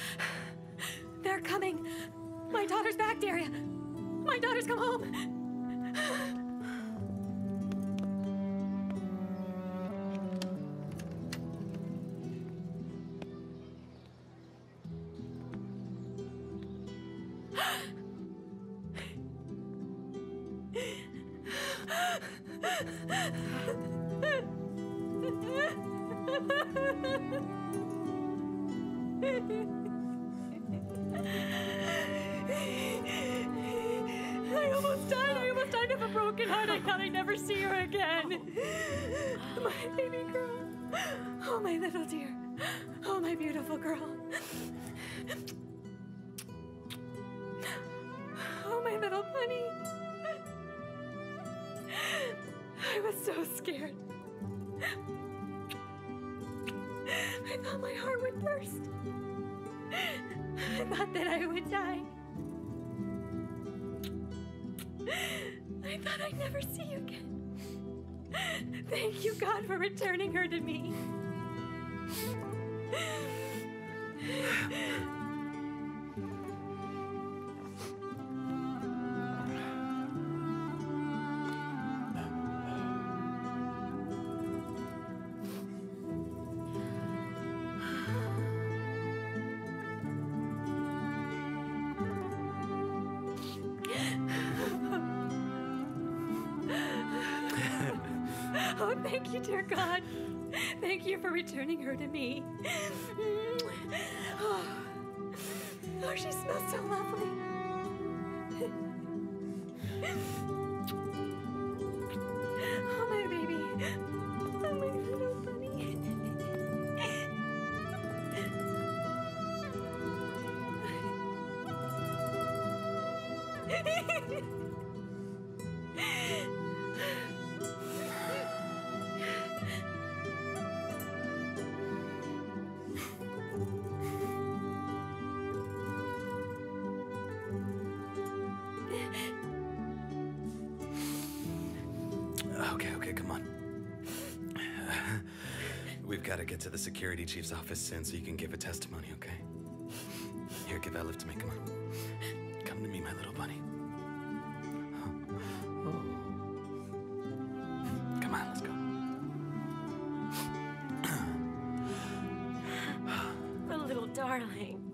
They're coming. My daughter's back, Derya. My daughter's come home. I almost died of a broken heart. I thought I'd never see her again. My baby girl. Oh, my little dear. Oh, my beautiful girl. Oh, my little bunny. I was so scared. I thought my heart would burst. I thought that I would die. I thought I'd never see you again. Thank you, God, for returning her to me. Oh, thank you, dear God. Thank you for returning her to me. Oh, she smells so lovely. Oh, my baby. Oh, my little bunny. Okay, come on. We've got to get to the security chief's office soon so you can give a testimony, okay? Here, give Elif to me, come on. Come to me, my little bunny. Come on, let's go. The little darling.